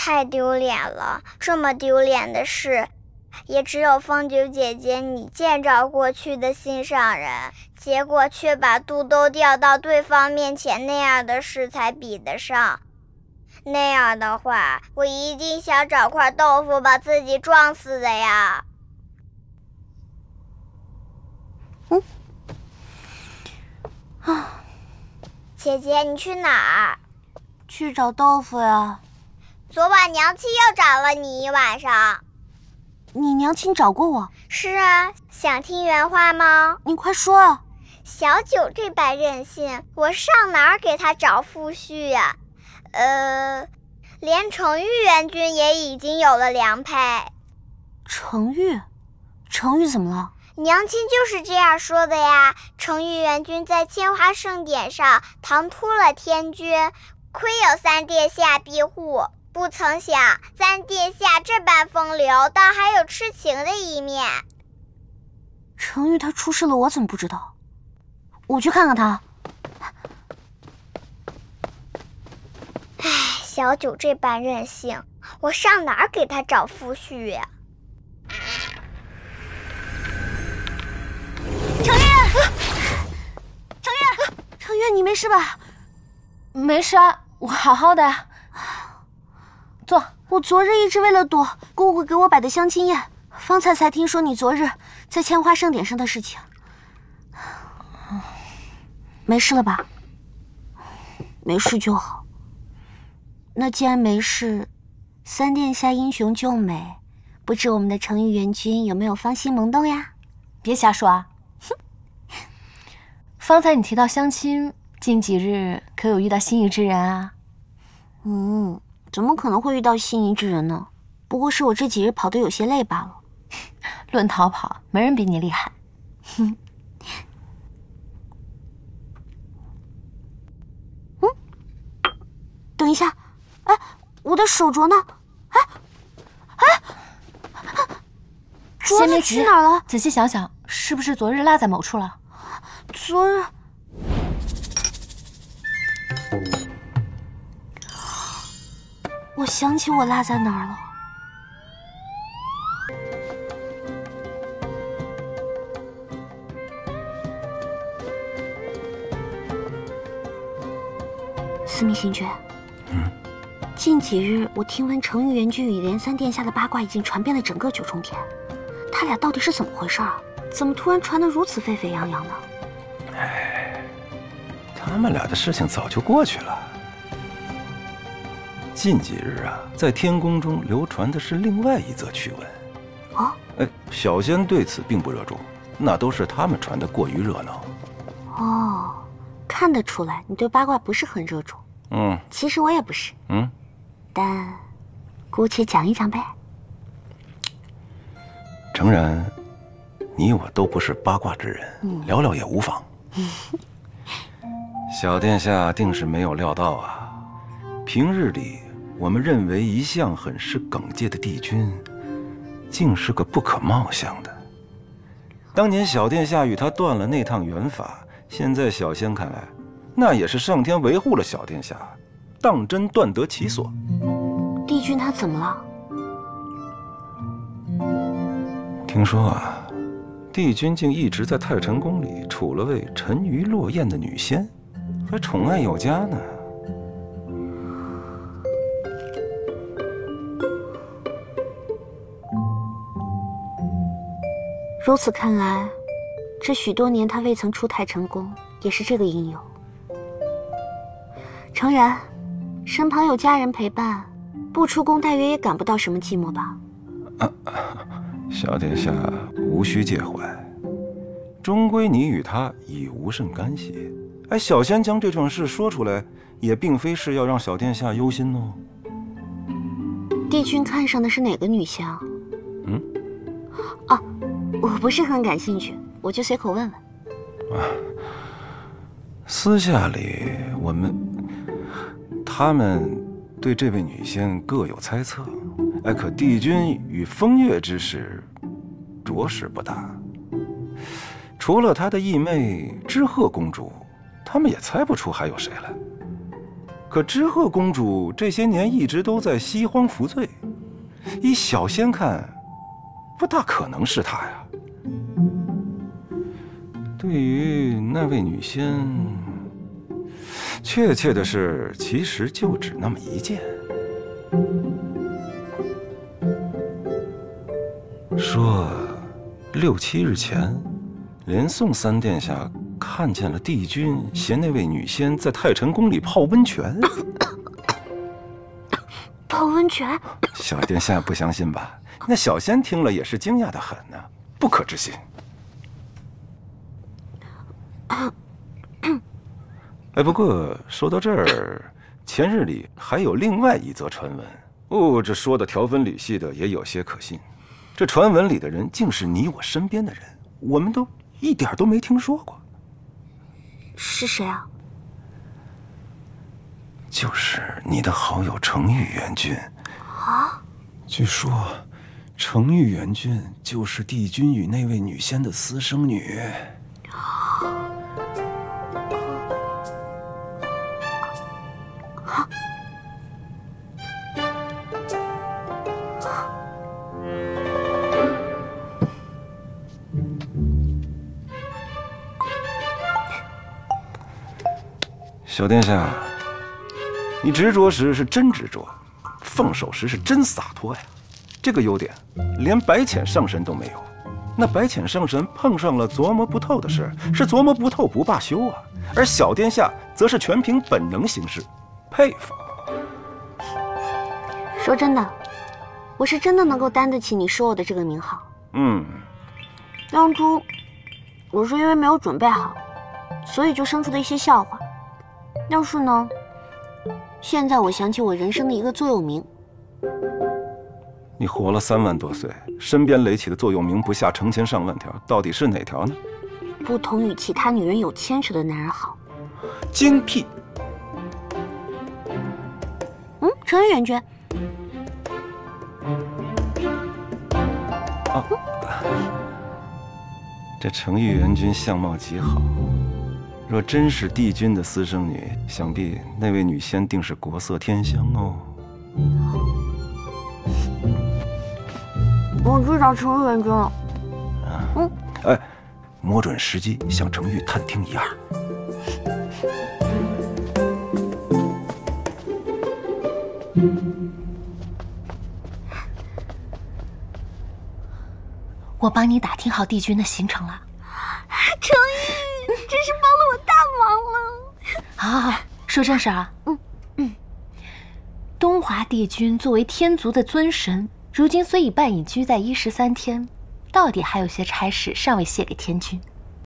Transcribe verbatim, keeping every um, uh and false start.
太丢脸了，这么丢脸的事，也只有凤九姐姐你见着过去的心上人，结果却把肚兜掉到对方面前，那样的事才比得上。那样的话，我一定想找块豆腐把自己撞死的呀。 嗯，啊， 姐姐，你去哪儿？ 去找豆腐呀。 昨晚娘亲又找了你一晚上。 你娘亲找过我？ 是啊，想听原话吗？ 你快说啊。 小九这般任性，我上哪儿给他找夫婿呀？呃，连程昱元君也已经有了良配。 程昱？程昱怎么了？ 娘亲就是这样说的呀。程昱元君在千花盛典上唐突了天君，亏有三殿下庇护，不曾想三殿下这般风流，倒还有痴情的一面。 程昱他出事了，我怎么不知道？我去看看他。 唉，小九这般任性，我上哪儿给他找夫婿呀？ 程昱，程昱，程昱，你没事吧？ 没事啊，我好好的。坐。 我昨日一直为了躲姑姑给我摆的相亲宴，方才才听说你昨日在千花盛典上的事情。没事了吧？没事就好。那既然没事，三殿下英雄救美，不知我们的程昱元君有没有芳心萌动呀？ 别瞎说啊！哼。方才你提到相亲，近几日可有遇到心仪之人啊？ 嗯，怎么可能会遇到心仪之人呢？不过是我这几日跑得有些累罢了。 论逃跑，没人比你厉害。 哼。嗯，等一下，哎，我的手镯呢？哎，哎，镯子去哪儿了？ 仔细想想，是不是昨日落在某处了？ 昨日。我想起我落在哪儿了。司命星爵， 嗯， 近几日我听闻程昱元君与连三殿下的八卦已经传遍了整个九重天，他俩到底是怎么回事啊？怎么突然传得如此沸沸扬扬的？ 哎，他们俩的事情早就过去了。近几日啊，在天宫中流传的是另外一则趣闻。 哦， 哎，小仙对此并不热衷，那都是他们传得过于热闹。 哦，看得出来你对八卦不是很热衷。 嗯， 其实我也不是。 嗯， 但姑且讲一讲呗。 诚然，你我都不是八卦之人， 嗯、 聊聊也无妨。小殿下定是没有料到啊，平日里我们认为一向很是耿介的帝君，竟是个不可貌相的。当年小殿下与他断了那趟缘法，现在小仙看来，那也是上天维护了小殿下，当真断得其所。 帝君他怎么了？ 听说啊，帝君竟一直在太晨宫里处了位沉鱼落雁的女仙，还宠爱有加呢。 如此看来，这许多年他未曾出太晨宫，也是这个因由。诚然，身旁有家人陪伴，不出宫大约也感不到什么寂寞吧。 啊，小殿下无需介怀，终归你与他已无甚干系。哎，小仙将这桩事说出来，也并非是要让小殿下忧心哦。 帝君看上的是哪个女仙啊？ 嗯， 啊，我不是很感兴趣，我就随口问问。 啊，私下里我们他们对这位女仙各有猜测。哎，可帝君与风月之事，着实不大。除了他的义妹知鹤公主，他们也猜不出还有谁来。 可知鹤公主这些年一直都在西荒服罪，依小仙看，不大可能是她呀。对于那位女仙，确切的是，其实就只那么一件。说六七日前，连宋三殿下看见了帝君携那位女仙在太晨宫里泡温泉。 泡温泉？ 小殿下不相信吧？那小仙听了也是惊讶的很呢、啊，不可置信。哎，不过说到这儿，前日里还有另外一则传闻哦，这说的条分缕析的，也有些可信。这传闻里的人竟是你我身边的人，我们都一点都没听说过。 是谁啊？ 就是你的好友程昱元君。 啊？ 据说，程昱元君就是帝君与那位女仙的私生女。小殿下，你执着时是真执着，放手时是真洒脱呀。这个优点，连白浅上神都没有。那白浅上神碰上了琢磨不透的事，是琢磨不透不罢休啊。而小殿下则是全凭本能行事，佩服。 说真的，我是真的能够担得起你说我的这个名号。 嗯， 当初我是因为没有准备好，所以就生出了一些笑话。要是呢，现在我想起我人生的一个座右铭。 你活了三万多岁，身边垒起的座右铭不下成千上万条，到底是哪条呢？ 不同于其他女人有牵扯的男人好。 精辟。 嗯，程昱元君。 啊，这程昱元君相貌极好。若真是帝君的私生女，想必那位女仙定是国色天香哦。 我知道程昱元君了。 啊，嗯，哎，摸准时机向程昱探听一二。 我帮你打听好帝君的行程了。 程昱，真是帮了我大忙了。 好好好，说正事啊。 嗯嗯。 东华帝君作为天族的尊神，如今虽已半已居在一十三天，到底还有些差事尚未卸给天君。